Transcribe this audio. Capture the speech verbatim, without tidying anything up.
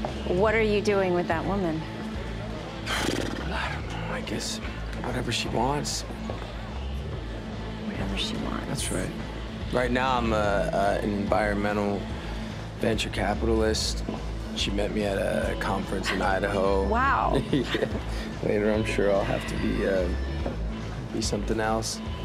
What are you doing with that woman? I don't know, I guess whatever she wants. Whatever she wants. That's right. Right now, I'm a, a, an environmental venture capitalist. She met me at a conference in Idaho. Wow. Yeah. Later, I'm sure I'll have to be, uh, be something else.